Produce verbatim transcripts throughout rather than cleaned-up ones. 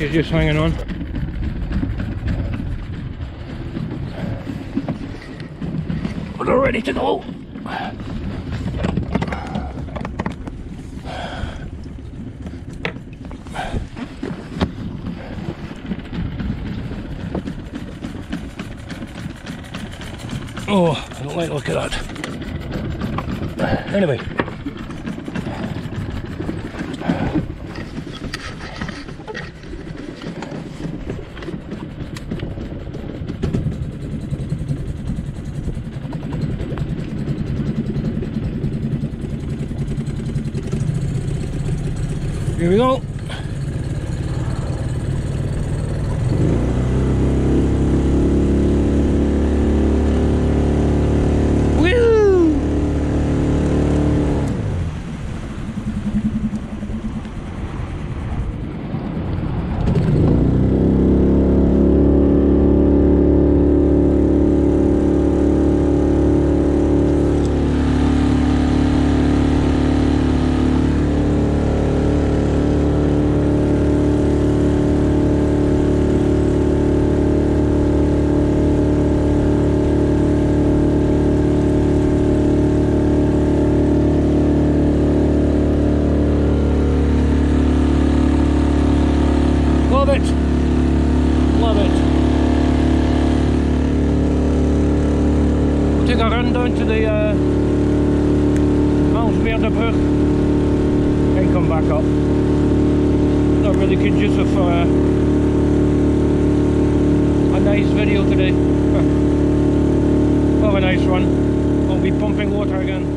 She's just hanging on. But they're ready to go. Oh, I don't like the look at that. Anyway. Here we go. Love it, love it. We'll take a run down to the uh, Brug and come back up. Not really conducive for a, a nice video today. Have a nice run. I'll be pumping water again.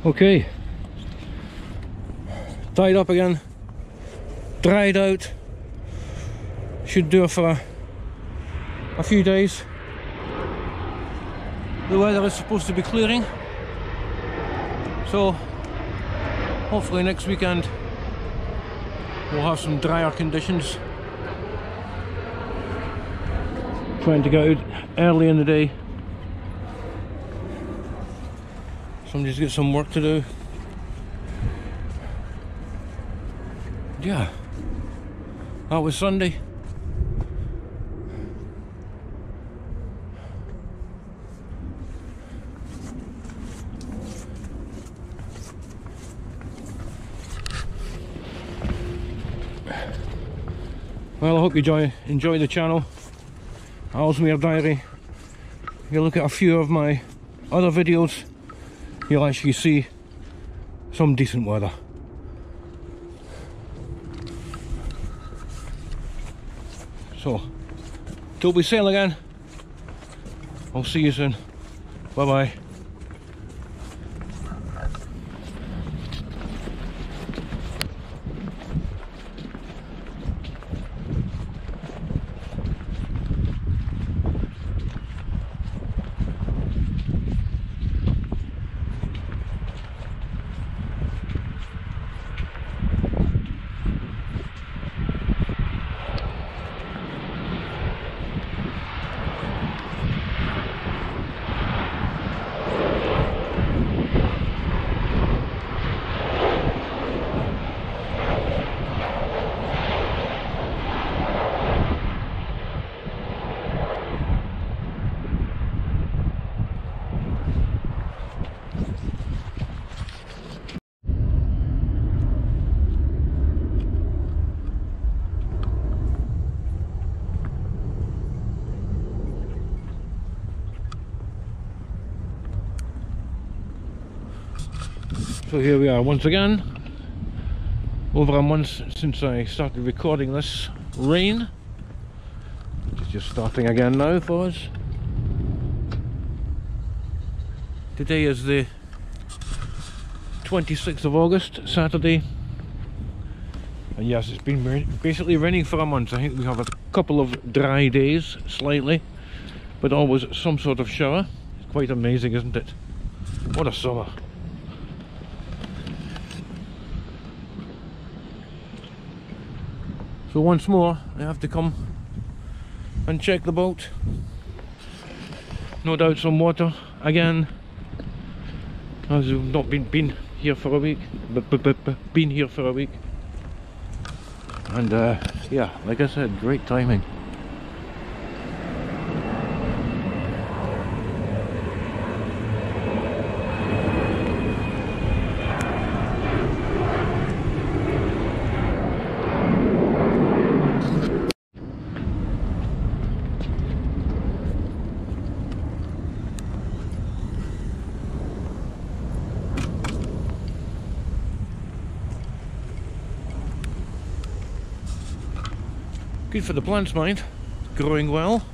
Okay, tied up again, dried out. Should do it for a, a few days. The weather is supposed to be clearing, so hopefully next weekend we'll have some drier conditions. Trying to get out early in the day. Somebody's got some work to do. Yeah, that was Sunday. Well, I hope you enjoy, enjoy the channel. Aalsmeer Diary. If you look at a few of my other videos, you'll actually see some decent weather. So, till we sail again, I'll see you soon. Bye bye. So here we are once again, over a month since I started recording this rain, which is just starting again now for us. Today is the twenty-sixth of August, Saturday, and yes, it's been ra basically raining for a month. I think we have a couple of dry days, slightly, but always some sort of shower. It's quite amazing, isn't it? What a summer. So once more, I have to come and check the boat. No doubt some water again, as we've not been been here for a week, but, but, but, but been here for a week. And uh, yeah, like I said, great timing. Good for the plants, mind. Growing well.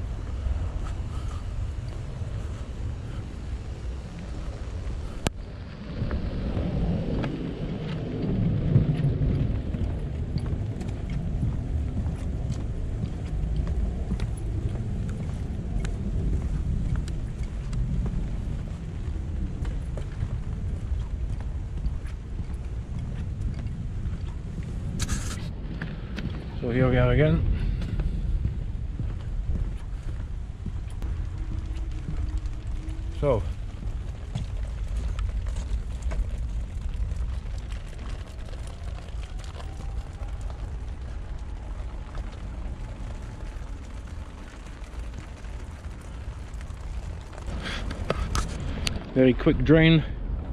So here we are again. So very quick drain.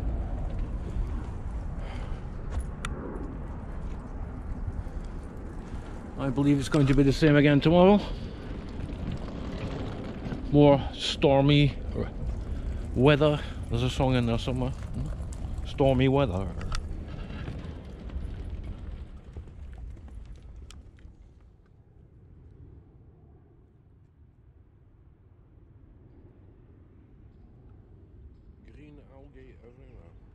I believe it's going to be the same again tomorrow. More stormy weather. There's a song in there somewhere. Stormy weather. Green algae everywhere.